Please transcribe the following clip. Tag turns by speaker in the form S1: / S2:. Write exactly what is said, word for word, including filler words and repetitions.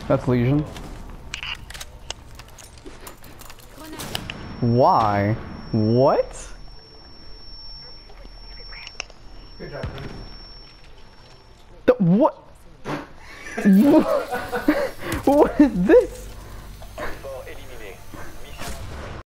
S1: That's Legion. Why? What?
S2: Good job, man.
S1: The, what? What is this?